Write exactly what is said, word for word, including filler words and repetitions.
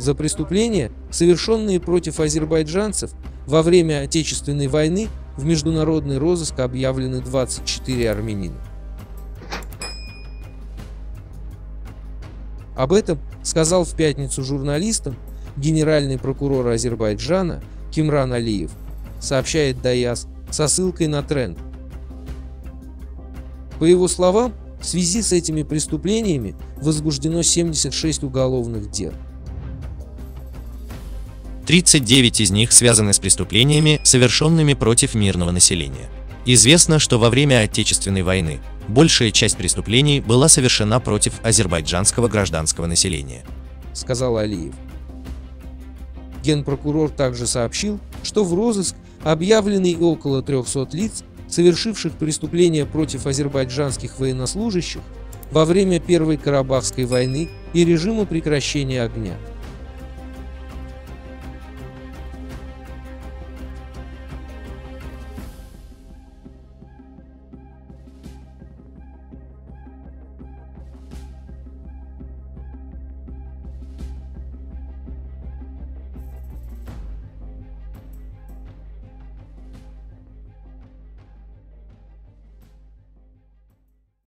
за преступления, совершенные против азербайджанцев во время Отечественной войны, в международный розыск объявлены двадцать четыре армянина. Об этом сказал в пятницу журналистам генеральный прокурор Азербайджана Кимран Алиев, сообщает Даяс со ссылкой на тренд. По его словам, в связи с этими преступлениями возбуждено семьдесят шесть уголовных дел. тридцать девять из них связаны с преступлениями, совершенными против мирного населения. Известно, что во время Отечественной войны большая часть преступлений была совершена против азербайджанского гражданского населения, сказал Алиев. Генпрокурор также сообщил, что в розыск объявлены около трёхсот лиц, совершивших преступления против азербайджанских военнослужащих во время Первой Карабахской войны и режима прекращения огня.